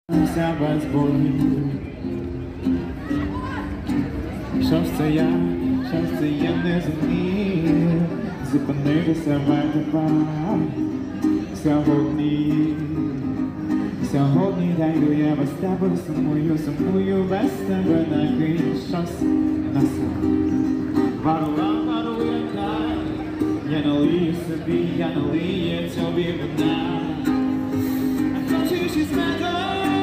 Вся без болю. Що ж це я не зумів зупинити себе тепер. Сьогодні даю я без тебе, сумую без тебе, накинь щось на себе. Варує край, я налию собі, я налию тобі вина. А хочеш із мене?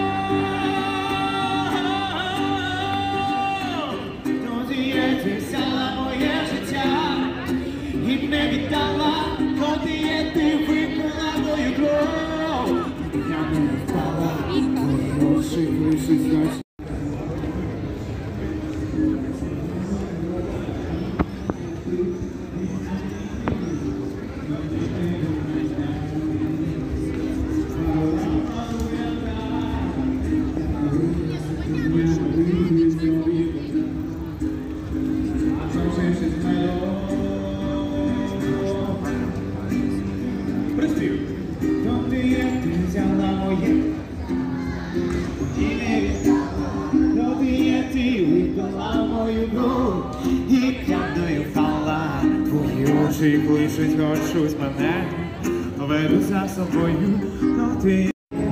Ти взяла моє життя і не віддала, коли ти випила мою кров. Я не впала, мої очі лишить ночі. Очі кличуть, хочуть мене, веду за собою, но ти.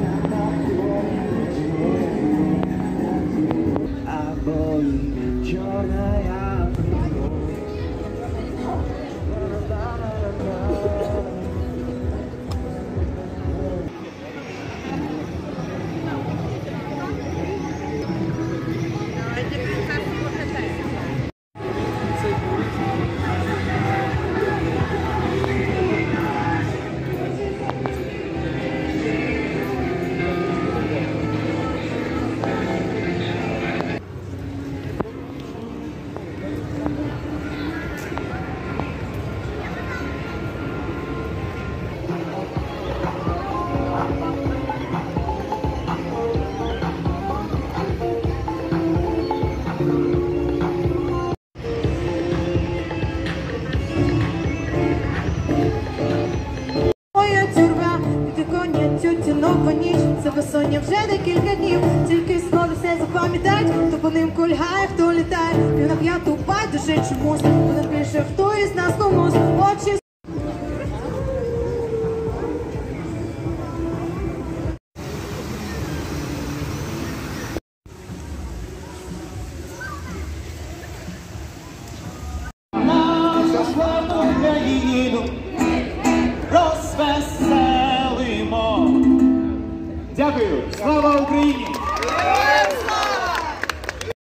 Або чорна я. Це безсоння вже декілька днів, тільки слово все запам'ятать, хто по ним кульгає, хто літає, пів на п'яту байдуже чомусь, буде більше хто із нас комусь, очі. Наша славну Україну розвеселимо. Дякую. Слава Україні!